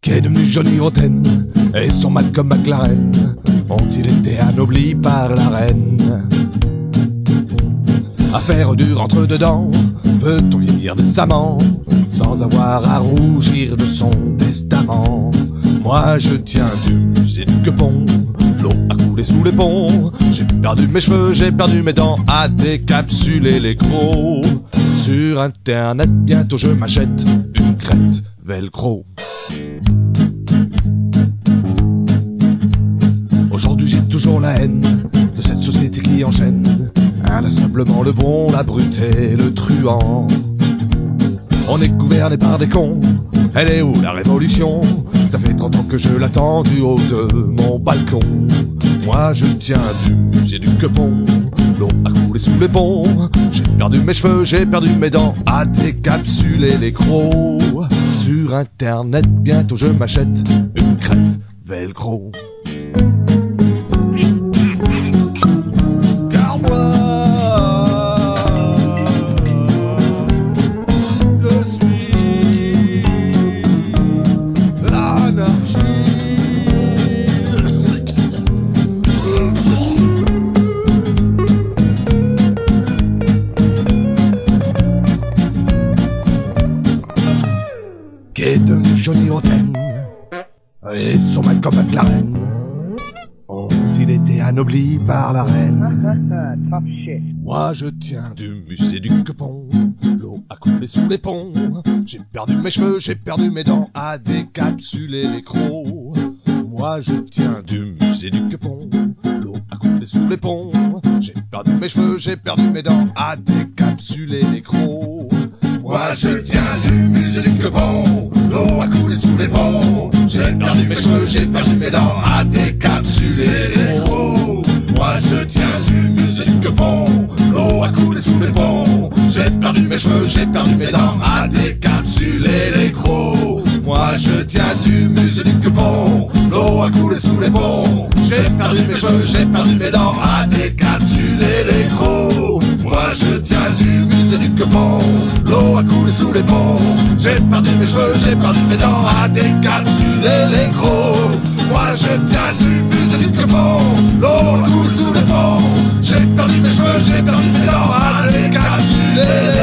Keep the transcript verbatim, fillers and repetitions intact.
Qu'est devenu Johnny Rotten et son Malcolm McLaren ont-ils été anoblis par la reine? Affaire dure entre dedans, peut-on vieillir décemment sans avoir à rougir de son testament? Moi je tiens du musée du Quepon, l'eau a coulé sous les ponts. J'ai perdu mes cheveux, j'ai perdu mes dents à décapsuler les crocs. Sur internet bientôt je m'achète une crête velcro. Aujourd'hui j'ai toujours la haine de cette société qui enchaîne inlassablement le bon, la brute et le truand. On est gouverné par des cons, elle est où la révolution? Ça fait trente ans que je l'attends du haut de mon balcon. Moi je tiens du musée du Quepon, l'eau a coulé sous les ponts. J'ai perdu mes cheveux, j'ai perdu mes dents à décapsuler les crocs. Sur internet bientôt je m'achète une crête velcro. Car moi je suis l'anarchie. Qu'est devenu Johnny Rotten et son Malcolm McLaren ont-ils été anoblis par la reine? Moi je tiens du musée du Quepon, l'eau a coulé sous les ponts. J'ai perdu mes cheveux, j'ai perdu mes dents à décapsuler les crocs. Moi je tiens du musée du Quepon, l'eau a coulé sous les ponts. J'ai perdu mes cheveux, j'ai perdu mes dents à décapsuler les crocs. Moi je tiens du musée du Quepon, l'eau a coulé sous les ponts. J'ai perdu mes cheveux, j'ai perdu mes dents à décapsuler les crocs. Moi je tiens du musée du Quepon, l'eau a coulé sous les ponts. J'ai perdu mes cheveux, j'ai perdu mes dents à décapsuler les crocs. Moi je tiens du musée du Quepon, l'eau a coulé sous les ponts. J'ai perdu mes cheveux, j'ai perdu mes dents à décapsuler les crocs. Moi je tiens du musée du Quepon, l'eau a coulé sous les ponts. J'ai perdu mes cheveux, j'ai perdu mes dents à décapsuler les crocs. Moi je tiens du musée du Quepon, l'eau a coulé sous les ponts. J'ai perdu mes cheveux, j'ai perdu mes dents à décapsuler les crocs.